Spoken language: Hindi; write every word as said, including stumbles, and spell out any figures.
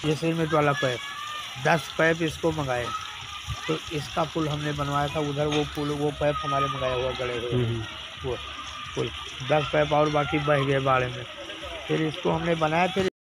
ये सीमेंट वाला पाइप, दस पाइप इसको मंगाए। तो इसका पुल हमने बनवाया था उधर, वो पुल वो पाइप हमारे मंगाया हुआ गड़े हुए, वो पुल दस पाइप और बाकी बह गए बाढ़ में। फिर इसको हमने बनाया, फिर